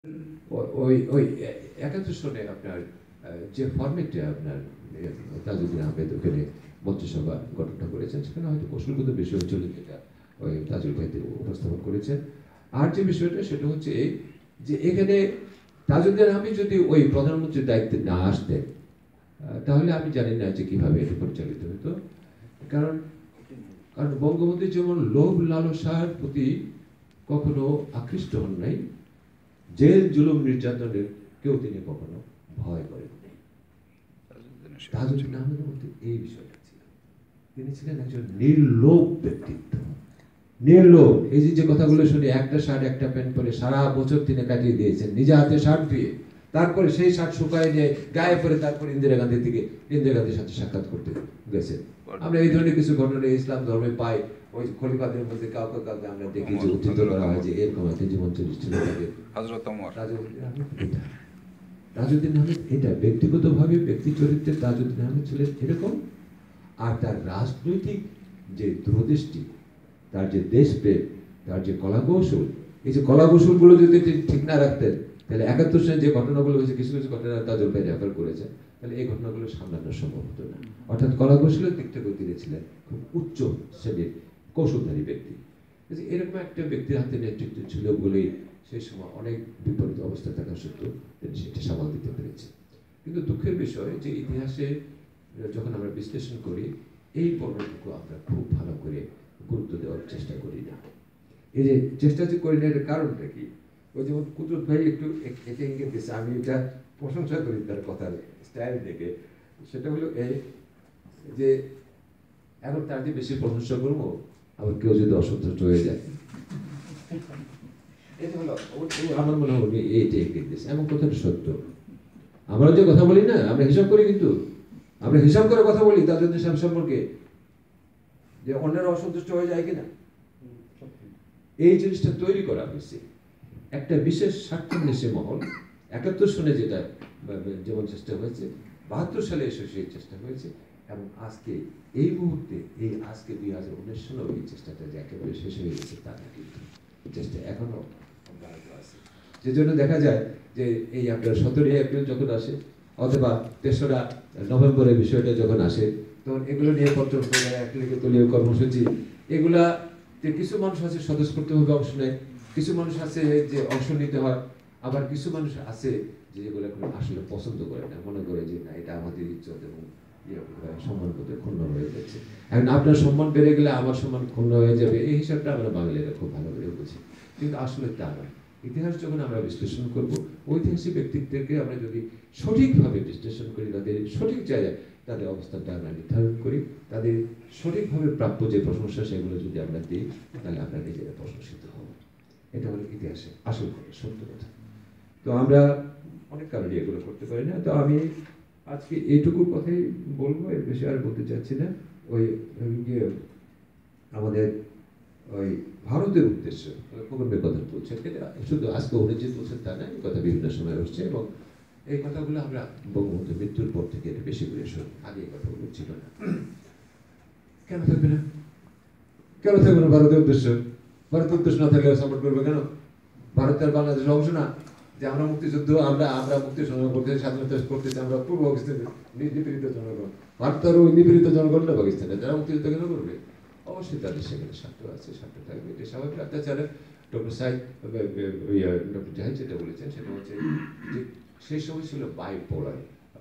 ওই ওই ৭১ সনে আপনার যে ফরম্যাটে আপনার তাজউদ্দিন আহমেদ ওখানে মন্ত্রিসভা গঠনটা করেছেন, সেখানে হয়তো কৌশলগত বিষয় হচ্ছিল যেটা ওই তাজুল ভাইতে উপস্থাপন করেছেন। আর যে বিষয়টা সেটা হচ্ছে এই যে এখানে তাজউদ্দিন আহমেদ যদি ওই প্রধানমন্ত্রীর দায়িত্বে না আসতেন তাহলে আমি জানি না যে কিভাবে এটা পরিচালিত হতো। কারণ বঙ্গবন্ধু যেমন লোভ লালসার প্রতি কখনো আকৃষ্ট হন নাই, জেল জুলুম নির্যাতনের কেউ তিনি কখনো ভয় করেন নাই। তাজউদ্দিন আহমেদের মধ্যে এই বিষয়টা ছিল, তিনি ছিলেন একজন নির্লোভ ব্যক্তিত্ব। নির্লোভ, এই যে কথাগুলো শুনে একটা শার্ট একটা প্যান্ট পরে সারা বছর তিনি কাটিয়ে দিয়েছেন নিজে হাতে শার্ট ধুয়ে, তারপরে সেই শার্ট শুকায় নিয়ে গায়ে পরে তারপরে ইন্দিরা গান্ধীর সাথে সাক্ষাৎ করতে গেছেন। আমরা এই ধরনের কিছু ঘটনা ইসলাম ধর্মে পাই। ওই খলিফাদের মধ্যে কাউকে আমরা দেখি যে উদ্ধৃত করা হয় যে এরকম একটা জীবন চরিত্র ছিল তাদের। তাজউদ্দিন আহমেদ এটা ব্যক্তিগতভাবে ব্যক্তি চরিত্রে তাজউদ্দিন আহমেদ ছিলেন এরকম, আর তার রাজনৈতিক যে দূরদৃষ্টি, তার যে দেশপ্রেম, তার যে কলাকৌশল, এই যে কলাকৌশলগুলো যদি ঠিক না রাখতেন তাহলে ৭১ সালে যে ঘটনাগুলো হয়েছে, কিছু কিছু ঘটনা তাজুল ভাই রেফার করেছেন, তাহলে এই ঘটনাগুলো সামলানো সম্ভব হতো না। অর্থাৎ কলাকৌশলের দিক থেকে তিনি ছিলেন খুব উচ্চ শ্রেণীর কৌশলধারী ব্যক্তি। এরকম একটা ব্যক্তির হাতে নেতৃত্ব ছিল বলেই সেই সময় অনেক বিপরীত অবস্থা থাকা সত্ত্বেও তিনি সেটা সামাল দিতে পেরেছেন। কিন্তু দুঃখের বিষয় যে ইতিহাসে যখন আমরা বিশ্লেষণ করি এই পর্বটুকু আমরা খুব ভালো করে গুরুত্ব দেওয়ার চেষ্টা করি না। এই যে চেষ্টা যে করি না এর কারণটা কি? ওই যেমন কুদরত ভাই একটু এটা ইঙ্গিত দিচ্ছে, আমি এটা প্রশংসা করি তার কথার স্টাইল দেখে। সেটা হলো এই যে এখন তার যে বেশি প্রশংসা করবো আবার কেউ যদি অসন্তুষ্ট হয়ে যায়, এটা হলো আমার মনে হয় এইটা ইঙ্গিত দিচ্ছে। এমন কথাটা সত্য। আমরা যে কথা বলি না, আমরা হিসাব করি, কিন্তু আমরা হিসাব করে কথা বলি তাজউদ্দিন সাহেব সম্পর্কে যে অন্যরা অসন্তুষ্ট হয়ে যায় কিনা। এই জিনিসটা তৈরি করা হয়েছে একটা বিশেষ স্বার্থান্বেষী মহল। ৭১ সনে যেটা যেমন চেষ্টা হয়েছে, ৭২ সালে এসে সেই চেষ্টা হয়েছে, এবং আজকে এই মুহূর্তে এই আজকে ২০১৯ সালেও এই চেষ্টাটা যে একেবারে শেষ হয়ে গেছে তা না, কিন্তু চেষ্টা এখনো অব্যাহত আছে। যে জন্য দেখা যায় যে এই আপনার ১৭ই এপ্রিল যখন আসে অথবা ৩রা নভেম্বরের বিষয়টা যখন আসে, তখন এগুলো নিয়ে পত্র একলিগে দলীয় কর্মসূচি, এগুলা যে কিছু মানুষ আছে স্বতঃস্ফূর্তভাবে অংশ নেয়, কিছু মানুষ আছে যে অংশ নিতে হয়, আবার কিছু মানুষ আছে যে এগুলো আসলে পছন্দ করে না, মনে করে যে না এটা আমাদের ইজ্জত এবং সম্মান করতে ক্ষুণ্ণ হয়ে যাচ্ছে। এখন আপনার সম্মান বেড়ে গেলে আমার সম্মান ক্ষুণ্ণ হয়ে যাবে, এই হিসাবটা আমরা বাঙালিরা খুব ভালো করে বুঝি। কিন্তু আসলে তা নয়। ইতিহাস যখন আমরা বিশ্লেষণ করব, ঐতিহাসিক ব্যক্তিত্বকে আমরা যদি সঠিকভাবে বিশ্লেষণ করি, তাদের সঠিক জায়গায় তাদের অবস্থানটা আমরা নির্ধারণ করি, তাদের সঠিকভাবে প্রাপ্য যে প্রশংসা সেগুলো যদি আমরা দিই, তাহলে আমরা নিজেরা প্রশংসিত হব। এটা হলো ইতিহাসে আসল কথা, সত্য কথা। তো আমরা অনেক কারণে এগুলো করতে পারি না। তো আমি আজকে এইটুকু কথাই বলবো, এর বেশি আর বলতে চাচ্ছি না। ওই আমাদের ওই ভারতের উদ্দেশ্য প্রকল্পের কথা বলছেন, এটা শুধু আজকে উনি যে বলছেন তা না, এই কথা বিভিন্ন সময় হচ্ছে, এবং এই কথাগুলো আমরা বঙ্গবন্ধুর মৃত্যুর পর থেকে এটা বেশি করে শুনি। আগে এই কথাগুলো ছিল না। কেন থাকবে না? কেন থাকবে না ভারতের উদ্দেশ্য? ভারতের উদ্দেশ্য না থাকলে সাপোর্ট করবে কেন? ভারতের বাংলাদেশের অংশ না যে আমরা মুক্তিযুদ্ধ, আমরা মুক্তি সংগ্রাম করতে, স্বাধীনতা করতেছি, আমরা পূর্ব পাকিস্তানের নিপীড়িত জনগণ। ভারতের ওই নিপীড়িত জনগণ না পাকিস্তানে, যারা মুক্তিযুদ্ধ কেন করবে? অবশ্যই তাদের সেখানে স্বার্থ আছে, স্বার্থ থাকবে, এটা স্বাভাবিক। তাছাড়া ডক্টর জাহিদ যেটা বলেছেন সেটা হচ্ছে যে সেই সময় ছিল বাইপোলার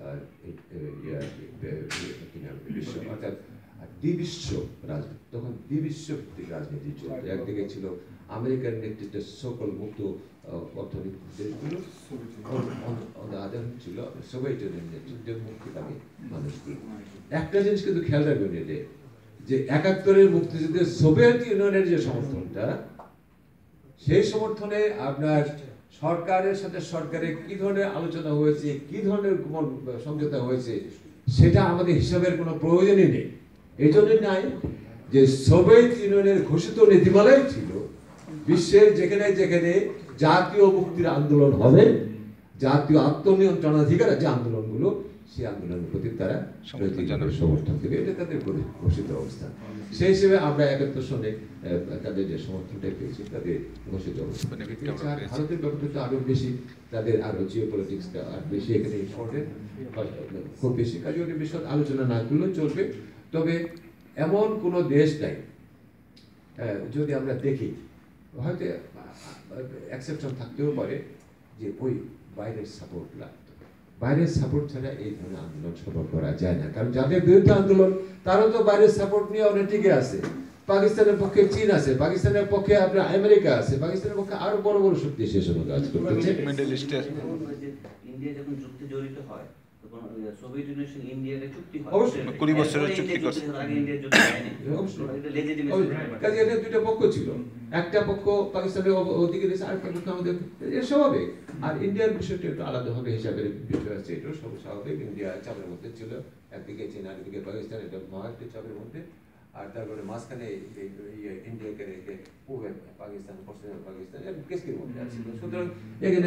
বিশ্ব, অর্থাৎ দ্বিবিশ্ব রাজনীতি। তখন দ্বিবিশ্ব ভিত্তিক রাজনীতি চলতো। একদিকে ছিল আমেরিকার নেতৃত্বে সকল মুক্ত অর্থনীতি দেশগুলো, আদান ছিল সোভিয়েত ইউনিয়নের নেতৃত্বে মুক্তিকামী মানুষগুলো। একটা জিনিস কিন্তু খেয়াল রাখবেন, এতে যে ৭১-এর মুক্তিযুদ্ধে সোভিয়েত ইউনিয়নের যে সমর্থনটা, সেই সমর্থনে আপনার সরকারের সাথে সরকারের কি ধরনের আলোচনা হয়েছে, কি ধরনের সমঝোতা হয়েছে, সেটা আমাদের হিসাবের কোনো প্রয়োজনই নেই। এই জন্যই নাই যে সোভিয়েত ইউনিয়নের ঘোষিত নীতিমালাই ছিল বিশ্বের যেখানে যেখানে জাতীয় মুক্তির আন্দোলন হবে, জাতীয় আত্মনিয়ন্ত্রণাধিকার যে আন্দোলনগুলো, সেই আন্দোলনের প্রতি তারা নৈতিকভাবে সমর্থন দেবে, এটা তাদের ঘোষিত অবস্থান। সেই হিসেবে আমরা 71 সনে তাদের যে সমর্থনটা পেয়েছি তাদের ঘোষিত অবস্থান। ভারতের ব্যাপারটা তো আরো বেশি, তাদের আরো জিও পলিটিক্সটা আর বেশি এখানে ইম্পর্টেন্ট, খুব বেশি কাজে ওদের বিষয় আলোচনা না করলেও চলবে। তবে এমন কোনো দেশ নাই, যদি আমরা দেখি হয়তো এক্সেপশন থাকতেও পারে, যে ওই বাইরের সাপোর্ট লাগতো। বাইরের সাপোর্ট ছাড়া এই ধরনের আন্দোলন সফল করা যায় না, কারণ যাদের বিরুদ্ধে আন্দোলন তারা তো বাইরের সাপোর্ট নিয়ে অনেক টিকে আছে। পাকিস্তানের পক্ষে চীন আছে, পাকিস্তানের পক্ষে আপনার আমেরিকা আছে, পাকিস্তানের পক্ষে আরো বড় বড় শক্তি সে সময় কাজ করতেছে। ইন্ডিয়া যখন যুদ্ধে জড়িত হয় তখন সোভিয়েত ইউনিয়নের সঙ্গে ইন্ডিয়ার চুক্তি হয়, অবশ্যই 20 বছরের চুক্তি করছে। আগে ইন্ডিয়া যুদ্ধ হয়নি, কাজে এটা দুইটা পক্ষ ছিল, একটা পক্ষ পাকিস্তানের ওদিকে দিয়েছে, আরেকটা পক্ষ আমাদের, এটা স্বাভাবিক। আর ইন্ডিয়ার বিষয়টা একটু আলাদাভাবে হিসাবের বিষয় আছে, এটাও সব স্বাভাবিক। ইন্ডিয়া চাপের মধ্যে ছিল, একদিকে চীন আরেকদিকে পাকিস্তান, এটা মহাএকটা চাপের মধ্যে। আর তারপরে মাঝখানে ইন্ডিয়াকে রেখে পূর্বে পাকিস্তান, পশ্চিমে পাকিস্তান কেসকের মধ্যে আছে। সুতরাং এখানে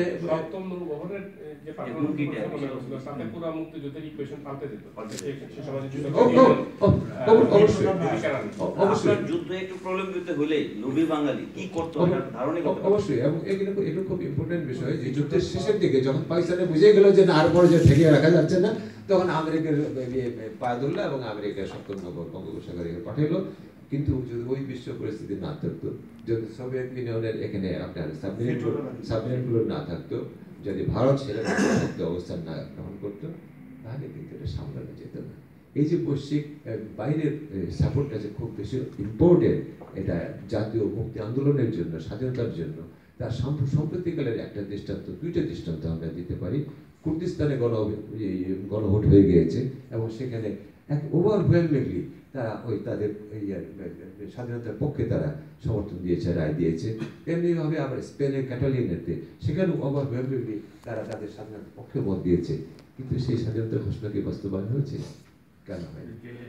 যুদ্ধ একটু প্রলম্বিত হলে লোভী বাঙালি কি করতে হবে ধারণা অবশ্যই। এবং এখানে এটা খুব ইম্পর্টেন্ট বিষয় যে যুদ্ধের শেষের দিকে যখন পাকিস্তানে বুঝে গেল যে না আর পরে যে ঠেকিয়ে রাখা যাচ্ছে না, তখন আমেরিকার পায়ে ধরলো এবং আমেরিকা সপ্তমনগর বঙ্গোপসাগরে পাঠাইলো। কিন্তু যদি ওই বিশ্ব পরিস্থিতি না থাকতো, যদি সোভিয়েত ইউনিয়নের এখানে আপনার সাবমেরিনগুলো না থাকতো, যদি ভারত সেরকম অবস্থান না গ্রহণ করতো, তাহলে কিন্তু এটা সামলানো যেত না। এই যে বৈশ্বিক বাইরের সাপোর্টটা যে খুব বেশি ইম্পর্টেন্ট, এটা জাতীয় মুক্তি আন্দোলনের জন্য, স্বাধীনতার জন্য, তার সম্প্রতিকালের একটা দৃষ্টান্ত, দুইটা দৃষ্টান্ত আমরা দিতে পারি। কুর্দিস্তানে গণভোট হয়ে গিয়েছে এবং সেখানে এক ওভারওয়েলমিংলি তারা ওই তাদের স্বাধীনতার পক্ষে তারা সমর্থন দিয়েছে, রায় দিয়েছে। তেমনিভাবে আবার স্পেনের ক্যাটালিয়ানেতে সেখানে ওভারওয়েলমিংলি তারা তাদের স্বাধীনতার পক্ষে মত দিয়েছে। কিন্তু সেই স্বাধীনতার ঘোষণা কি বাস্তবায়ন হয়েছে? কেন হয়নি?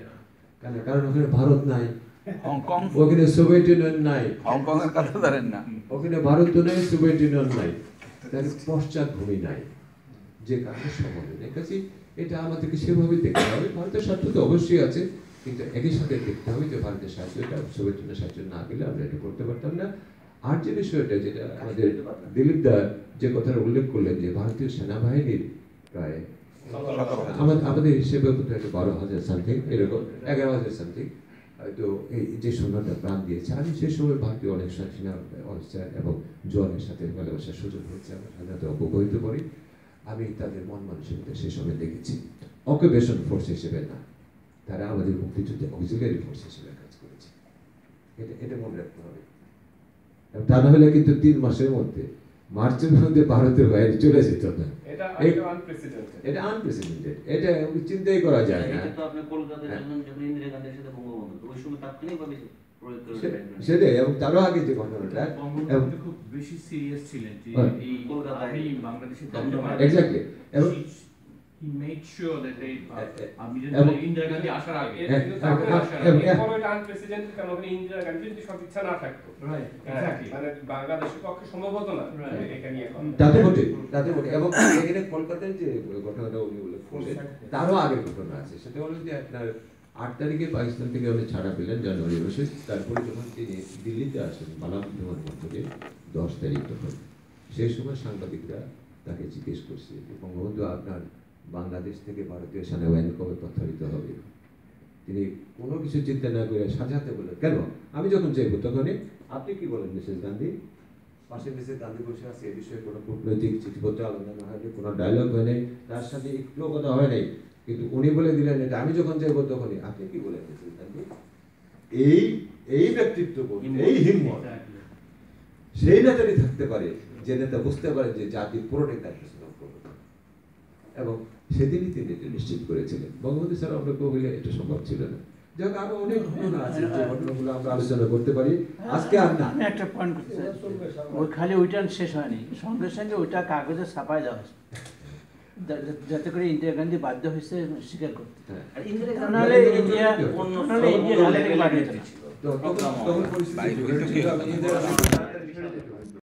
কারণ ওখানে ভারত নাই, হংকং, ওখানে সোভিয়েত ইউনিয়ন নাই, হংকং এর কথা ধরেন না, ওখানে ভারত নাই, সোভিয়েত ইউনিয়ন নাই, তাদের পশ্চাৎভূমি নাই, যে কারণে সফল হয়নি। কাজে এটা আমাদেরকে সেভাবে দেখতে হবে। ভারতের স্বার্থ তো অবশ্যই আছে, কিন্তু একই সাথে দেখতে হবে যে ভারতের সাহায্যটা সোভিয়েত ইউনিয়নের সাহায্য না গেলে আমরা এটা করতে পারতাম না। আর যে বিষয়টা যেটা আমাদের দিলীপ দা যে কথাটা উল্লেখ করলেন, যে ভারতীয় সেনাবাহিনীর প্রায় আমাদের হিসেবে 12,000 সামথিং, এরকম 11,000 সামথিং, তো এই যে সৈন্যটা প্রাণ দিয়েছে, আমি সেই সময় ভারতীয় অনেক সেনা অফিসার এবং জওয়ানের সাথে ভালোবাসার সুযোগ হয়েছে, আমার স্বাধীনতা অবহিত করি। আমি তাদের মন মানসিকতা সে সময় দেখেছি অকুপেশন ফোর্স হিসেবে না, তারা আমাদের মুক্তিযুদ্ধে অক্সিলিয়ারি ফোর্স হিসেবে কাজ করেছে। এটা মনে রাখতে হবে। তা না হলে কিন্তু 3 মাসের মধ্যে, মার্চের মধ্যে ভারতের বাইরে চলে যেত না। এটা আনপ্রেসিডেন্টেড, এটা চিন্তাই করা যায় না। সেটাই, এবং তারও আগে যে ঘটনাটা খুব বেশি সিরিয়াস ছিলেন যে এই আপনি বাংলাদেশে এক্স্যাক্টলি, এবং he made sure that they Indira Gandhi আসার আগে আনপ্রেসিডেন্টেড, কারণ ওখানে ইন্দিরা গান্ধীর যদি সব ইচ্ছা না থাকতো, রাইট, এক্স্যাক্টলি, মানে বাংলাদেশের পক্ষে সম্ভব হতো না এখানে এখন। তাতে বটে। এবং এখানে কলকাতার যে ঘটনাটা উনি উল্লেখ করলেন, তারও আগের ঘটনা আছে। সেটা হলো যে আপনার 8 তারিখে পাকিস্তান থেকে উনি ছাড়া পেলেন জানুয়ারি মাসে, তারপরে যখন তিনি দিল্লিতে আসেন মালাম বিমানবন্দরে 10 তারিখ, তখন সেই সময় সাংবাদিকরা তাকে জিজ্ঞেস করছে যে বঙ্গবন্ধু, আপনার বাংলাদেশ থেকে ভারতীয় সেনাবাহিনী কবে প্রত্যাহারিত হবে? তিনি কোনো কিছু চিন্তা না করে সাজাতে বললেন, কেন আমি যখন চাইব তখনই আপনি কি বলেন মিসেস গান্ধী? পাশে মিসেস গান্ধী বসে আছে, এ বিষয়ে কোনো কূটনৈতিক চিঠিপত্র আলোচনা হয়নি, কোনো ডায়লগ হয় নাই, তার সাথে একটুও কথা হয় নাই, কিন্তু উনি বলে দিলেন এটা আমি যখন চাইব তখনই আপনি কি বলেন মিসেস গান্ধী? এই ব্যক্তিত্ব, এই হিম্মত সেই নেতারই থাকতে পারে যে নেতা বুঝতে পারে যে জাতির পুরোটাই তার পিছনে করবে। এবং সেদিনই তিনি এটা নিশ্চিত করেছিলেন। বঙ্গবন্ধু ছাড়া আমরা কেউ হলে এটা সম্ভব ছিল না। যাক, আরো অনেক ঘটনা আছে, যে ঘটনাগুলো আমরা আলোচনা করতে পারি, আজকে আর না। আমি একটা পয়েন্ট করতে চাই, ওই খালি ওইটা শেষ হয়নি, সঙ্গে সঙ্গে ওইটা কাগজে ছাপাই দেওয়া হয়েছে, যাতে করে ইন্দিরা গান্ধী বাধ্য হয়েছে স্বীকার করতে। নাহলে ইন্ডিয়া